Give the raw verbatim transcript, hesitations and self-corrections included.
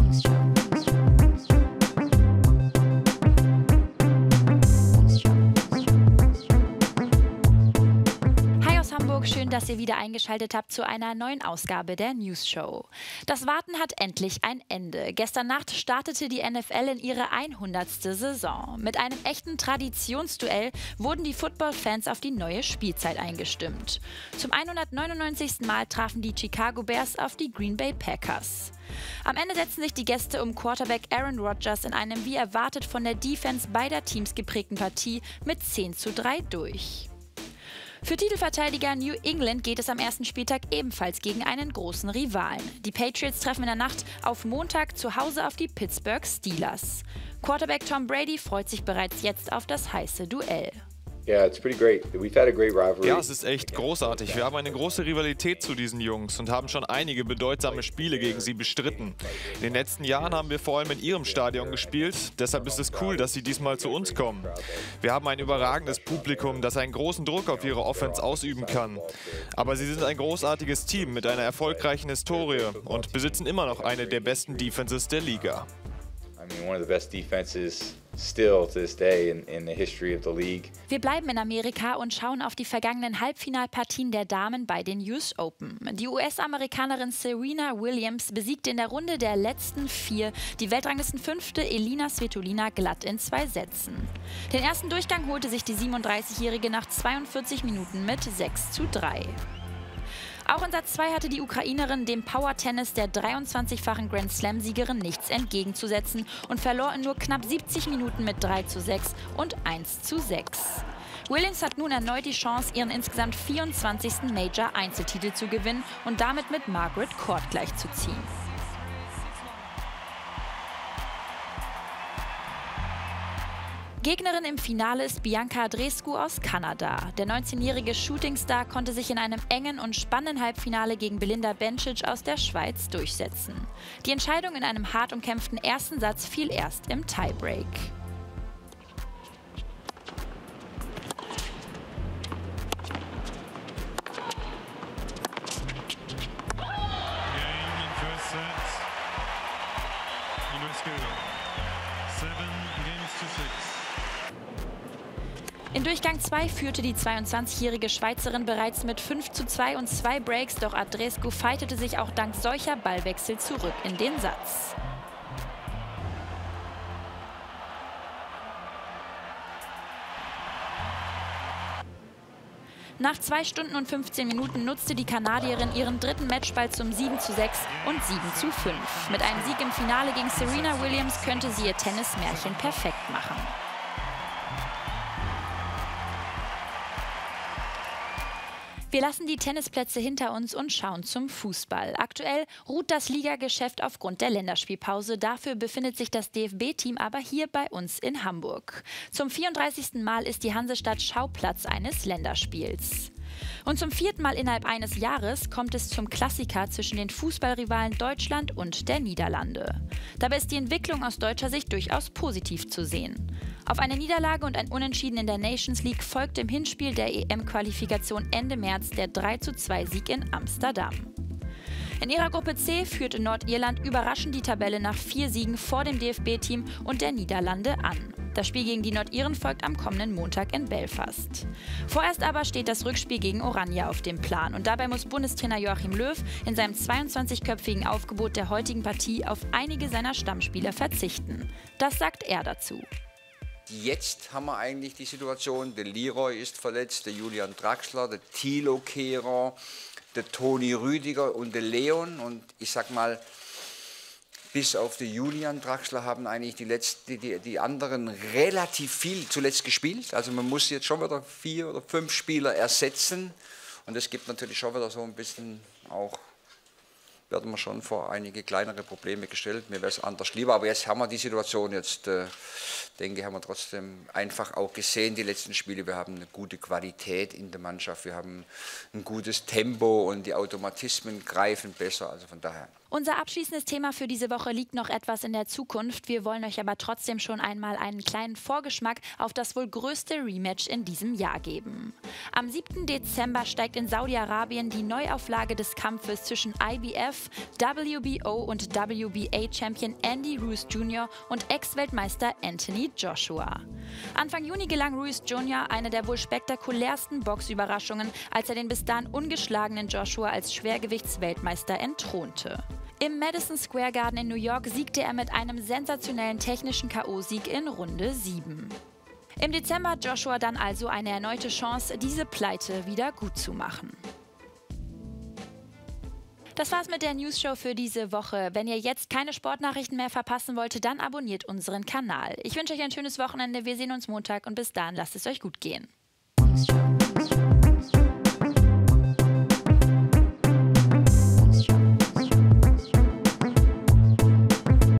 Schön, dass ihr wieder eingeschaltet habt zu einer neuen Ausgabe der News Show. Das Warten hat endlich ein Ende. Gestern Nacht startete die N F L in ihre hundertste Saison. Mit einem echten Traditionsduell wurden die Football-Fans auf die neue Spielzeit eingestimmt. Zum hundertneunundneunzigsten Mal trafen die Chicago Bears auf die Green Bay Packers. Am Ende setzten sich die Gäste um Quarterback Aaron Rodgers in einem wie erwartet von der Defense beider Teams geprägten Partie mit zehn zu drei durch. Für Titelverteidiger New England geht es am ersten Spieltag ebenfalls gegen einen großen Rivalen. Die Patriots treffen in der Nacht auf Montag zu Hause auf die Pittsburgh Steelers. Quarterback Tom Brady freut sich bereits jetzt auf das heiße Duell. Ja, es ist echt großartig. Wir haben eine große Rivalität zu diesen Jungs und haben schon einige bedeutsame Spiele gegen sie bestritten. In den letzten Jahren haben wir vor allem in ihrem Stadion gespielt. Deshalb ist es cool, dass sie diesmal zu uns kommen. Wir haben ein überragendes Publikum, das einen großen Druck auf ihre Offense ausüben kann. Aber sie sind ein großartiges Team mit einer erfolgreichen Historie und besitzen immer noch eine der besten Defenses der Liga. Wir bleiben in Amerika und schauen auf die vergangenen Halbfinalpartien der Damen bei den U S Open. Die U S-Amerikanerin Serena Williams besiegte in der Runde der letzten vier die Weltranglistenfünfte Elina Svitolina glatt in zwei Sätzen. Den ersten Durchgang holte sich die siebenunddreißigjährige nach zweiundvierzig Minuten mit sechs zu drei. Auch in Satz zwei hatte die Ukrainerin dem Power-Tennis der dreiundzwanzigfachen Grand-Slam-Siegerin nichts entgegenzusetzen und verlor in nur knapp siebzig Minuten mit drei zu sechs und eins zu sechs. Williams hat nun erneut die Chance, ihren insgesamt vierundzwanzigsten Major-Einzeltitel zu gewinnen und damit mit Margaret Court gleichzuziehen. Gegnerin im Finale ist Bianca Andreescu aus Kanada. Der neunzehnjährige Shootingstar konnte sich in einem engen und spannenden Halbfinale gegen Belinda Bencic aus der Schweiz durchsetzen. Die Entscheidung in einem hart umkämpften ersten Satz fiel erst im Tiebreak. In Durchgang zwei führte die zweiundzwanzigjährige Schweizerin bereits mit fünf zu zwei und zwei Breaks, doch Andreescu fightete sich auch dank solcher Ballwechsel zurück in den Satz. Nach zwei Stunden und fünfzehn Minuten nutzte die Kanadierin ihren dritten Matchball zum sieben zu sechs und sieben zu fünf. Mit einem Sieg im Finale gegen Serena Williams könnte sie ihr Tennismärchen perfekt machen. Wir lassen die Tennisplätze hinter uns und schauen zum Fußball. Aktuell ruht das Ligageschäft aufgrund der Länderspielpause. Dafür befindet sich das D F B-Team aber hier bei uns in Hamburg. Zum vierunddreißigsten Mal ist die Hansestadt Schauplatz eines Länderspiels. Und zum vierten Mal innerhalb eines Jahres kommt es zum Klassiker zwischen den Fußballrivalen Deutschland und der Niederlande. Dabei ist die Entwicklung aus deutscher Sicht durchaus positiv zu sehen. Auf eine Niederlage und ein Unentschieden in der Nations League folgt im Hinspiel der E M-Qualifikation Ende März der drei zu zwei Sieg in Amsterdam. In ihrer Gruppe C führte Nordirland überraschend die Tabelle nach vier Siegen vor dem D F B-Team und der Niederlande an. Das Spiel gegen die Nordiren folgt am kommenden Montag in Belfast. Vorerst aber steht das Rückspiel gegen Oranje auf dem Plan. Und dabei muss Bundestrainer Joachim Löw in seinem zweiundzwanzigköpfigen Aufgebot der heutigen Partie auf einige seiner Stammspieler verzichten. Das sagt er dazu. Jetzt haben wir eigentlich die Situation, der Leroy ist verletzt, der Julian Draxler, der Thilo Kehrer, der Toni Rüdiger und der Leon. Und ich sag mal, bis auf den Julian Draxler haben eigentlich die, letzten, die, die anderen relativ viel zuletzt gespielt. Also man muss jetzt schon wieder vier oder fünf Spieler ersetzen. Und es gibt natürlich schon wieder so ein bisschen auch, werden wir schon vor einige kleinere Probleme gestellt. Mir wäre es anders lieber, aber jetzt haben wir die Situation, jetzt äh, denke ich, haben wir trotzdem einfach auch gesehen, die letzten Spiele, wir haben eine gute Qualität in der Mannschaft, wir haben ein gutes Tempo und die Automatismen greifen besser, also von daher Unser abschließendes Thema für diese Woche liegt noch etwas in der Zukunft. Wir wollen euch aber trotzdem schon einmal einen kleinen Vorgeschmack auf das wohl größte Rematch in diesem Jahr geben. Am siebten Dezember steigt in Saudi-Arabien die Neuauflage des Kampfes zwischen I B F, W B O und W B A-Champion Andy Ruiz Junior und Ex-Weltmeister Anthony Joshua. Anfang Juni gelang Ruiz Junior eine der wohl spektakulärsten Boxüberraschungen, als er den bis dahin ungeschlagenen Joshua als Schwergewichtsweltmeister entthronte. Im Madison Square Garden in New York siegte er mit einem sensationellen technischen K O-Sieg in Runde sieben. Im Dezember hat Joshua dann also eine erneute Chance, diese Pleite wieder gut zu machen. Das war's mit der News-Show für diese Woche. Wenn ihr jetzt keine Sportnachrichten mehr verpassen wollt, dann abonniert unseren Kanal. Ich wünsche euch ein schönes Wochenende. Wir sehen uns Montag und bis dahin lasst es euch gut gehen.